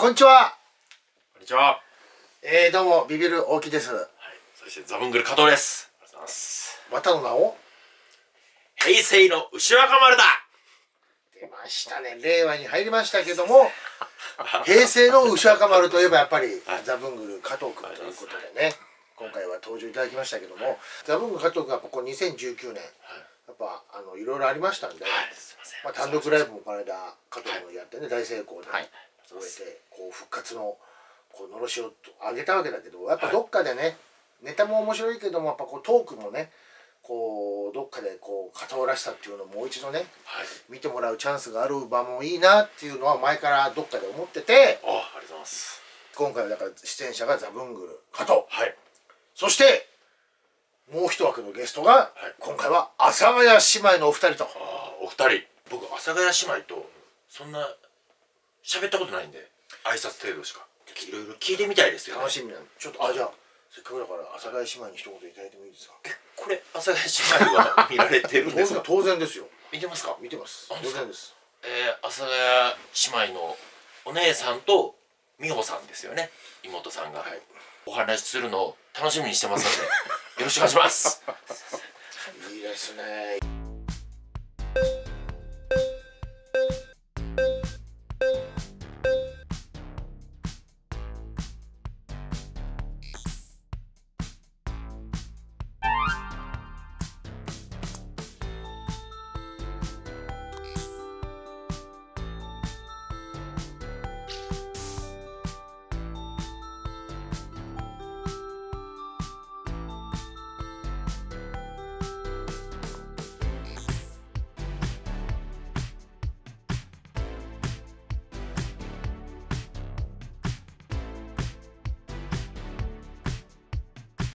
こんにちは。 こんにちは。 どうもビビる大木です。はい。 そしてザブングル加藤です。ありがとうございます。 またの名を平成の牛若丸だ。 出ましたね。令和に入りましたけども平成の牛若丸といえばやっぱり、ザブングル加藤君ということでね、今回は登場いただきましたけども、ザブングル加藤君はここ2019年、やっぱいろいろありましたんで、単独ライブもこの間加藤君やってね、大成功で終えて、こう復活のこうのろしを上げたわけだけど、やっぱどっかでね、ネタも面白いけども、やっぱこうトークもね、こうどっかでこう加藤らしさっていうのをもう一度ね、見てもらうチャンスがある場もいいなっていうのは前からどっかで思ってて、 ありがとうございます。 今回はだから出演者がザブングル加藤、そしてもう一枠のゲストが、今回は阿佐ヶ谷姉妹のお二人と。 お二人、僕阿佐ヶ谷姉妹とそんな喋ったことないんで、挨拶程度しか。いろいろ聞いてみたいですよね。 楽しみなの。ちょっとじゃあせっかくだから阿佐ヶ谷姉妹に一言いただいてもいいですか。 これ阿佐ヶ谷姉妹は見られてるんですか。 当然ですよ。 見てますか。 見てます。当然です。 阿佐ヶ谷姉妹のお姉さんと美穂さんですよね、妹さんが。お話しするのを楽しみにしてますのでよろしくお願いします。 いいですね。